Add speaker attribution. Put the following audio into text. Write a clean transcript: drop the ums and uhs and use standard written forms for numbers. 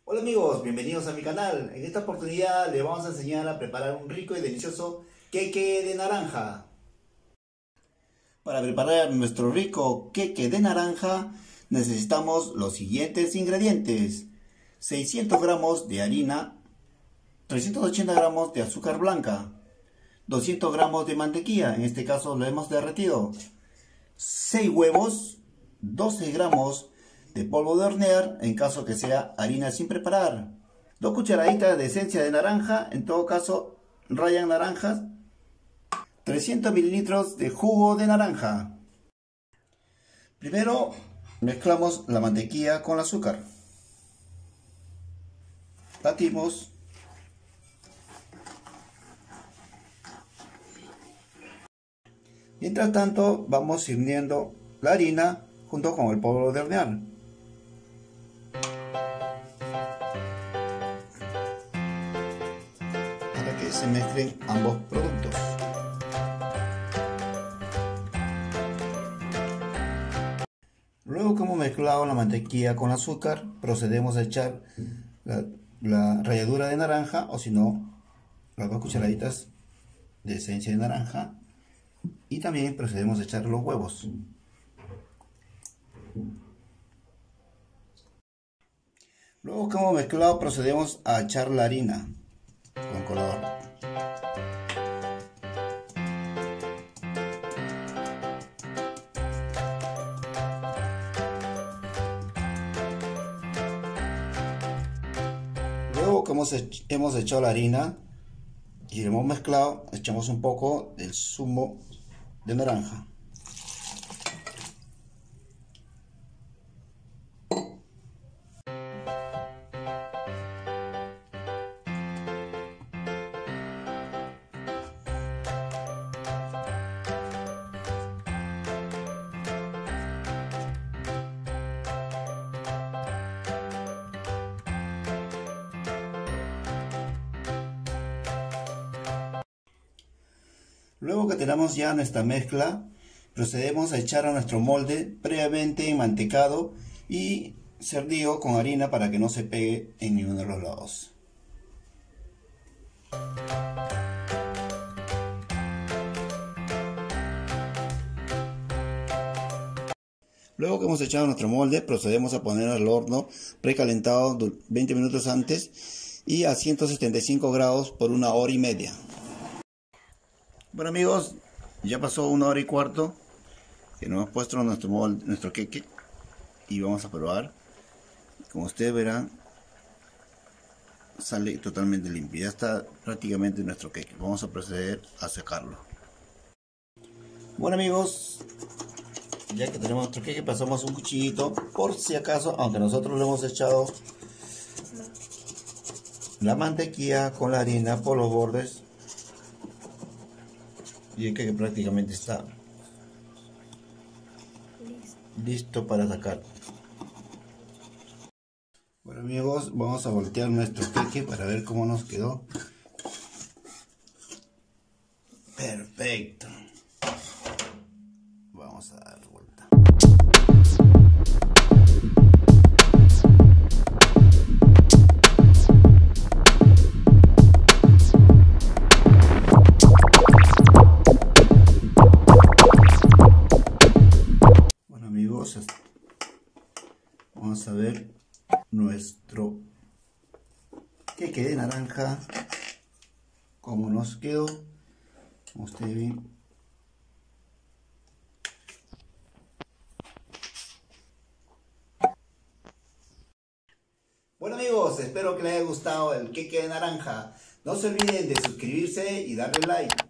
Speaker 1: Hola amigos, bienvenidos a mi canal. En esta oportunidad les vamos a enseñar a preparar un rico y delicioso queque de naranja. Para preparar nuestro rico queque de naranja necesitamos los siguientes ingredientes: 600 gramos de harina, 380 gramos de azúcar blanca, 200 gramos de mantequilla, en este caso lo hemos derretido, 6 huevos, 12 gramos de polvo de hornear, en caso que sea harina sin preparar, 2 cucharaditas de esencia de naranja, en todo caso rayan naranjas, 300 mililitros de jugo de naranja. Primero mezclamos la mantequilla con el azúcar, batimos, mientras tanto vamos hirviendo la harina junto con el polvo de hornear. Para que se mezclen ambos productos. Luego que hemos mezclado la mantequilla con azúcar, procedemos a echar la ralladura de naranja, o si no, las 2 cucharaditas de esencia de naranja, y también procedemos a echar los huevos. Luego que hemos mezclado, procedemos a echar la harina con colador. Luego que hemos echado la harina y hemos mezclado, echamos un poco del zumo de naranja. Luego que tenemos ya nuestra mezcla, procedemos a echar a nuestro molde previamente enmantecado y servido con harina para que no se pegue en ninguno de los lados. Luego que hemos echado nuestro molde, procedemos a poner al horno precalentado 20 minutos antes y a 175 grados por 1 hora y media. Bueno amigos, ya pasó 1 hora y cuarto que nos hemos puesto nuestro molde, nuestro queque, y vamos a probar. Como ustedes verán, sale totalmente limpio. Ya está prácticamente nuestro queque. Vamos a proceder a secarlo. Bueno amigos, ya que tenemos nuestro queque, pasamos un cuchillito por si acaso, aunque nosotros le hemos echado la mantequilla con la harina por los bordes, y el queque prácticamente está listo para sacar. Bueno amigos, vamos a voltear nuestro queque para ver cómo nos quedó. Perfecto. Vamos a dar vuelta. Vamos a ver nuestro queque de naranja, como nos quedó, como ustedes ven. Bueno amigos, espero que les haya gustado el queque de naranja. No se olviden de suscribirse y darle like.